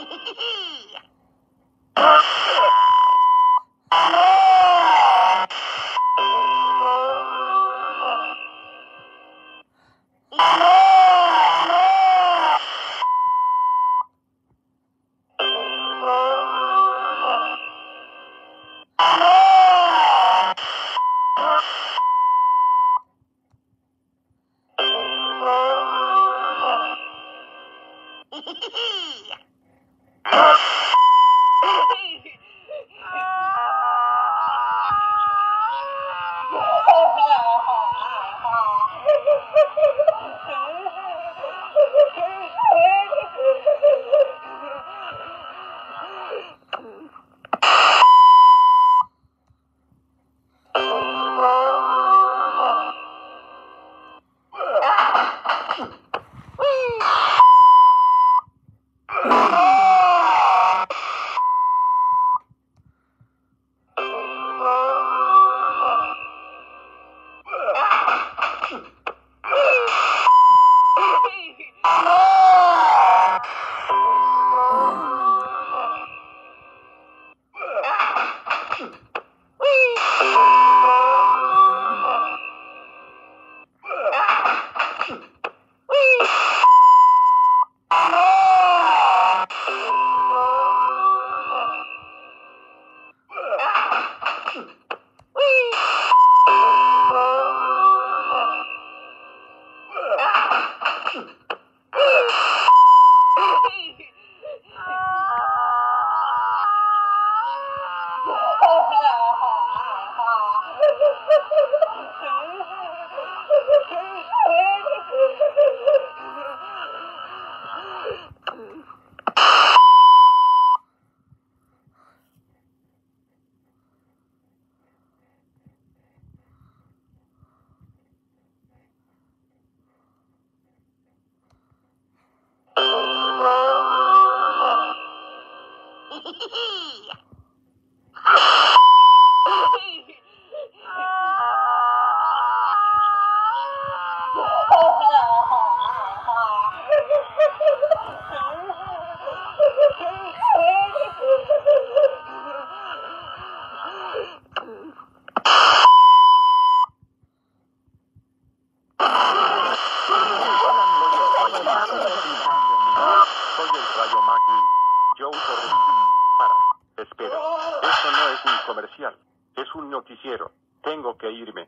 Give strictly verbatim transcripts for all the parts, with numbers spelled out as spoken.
comercial. Es un noticiero. Tengo que irme.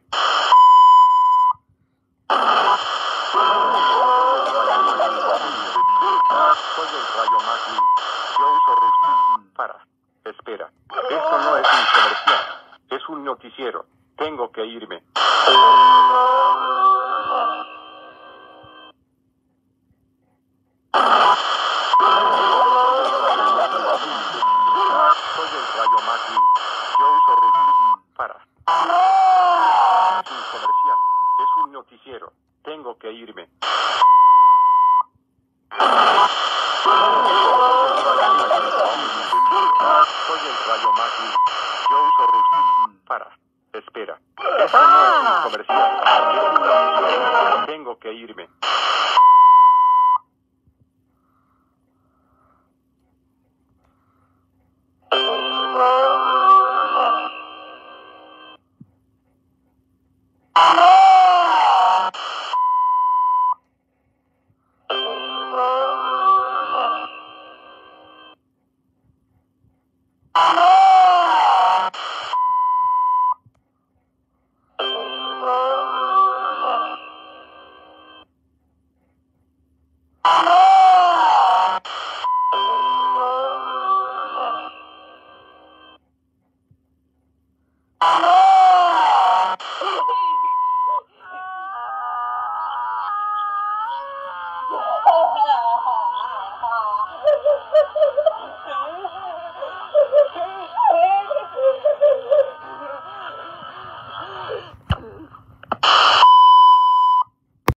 Soy el Rayo McQueen. Yo uso Rusty. Para. Espera. Esto no es un comercial. Es un noticiero. Tengo que irme. Soy el Rayo McQueen. Yo uso Rusty. Para. Es un comercial. Es un noticiero. Tengo que irme. Soy el Rayo McQueen. Yo uso Rusty. Para. Espera. Esto no es un comercial. Es un noticiero. Tengo que irme.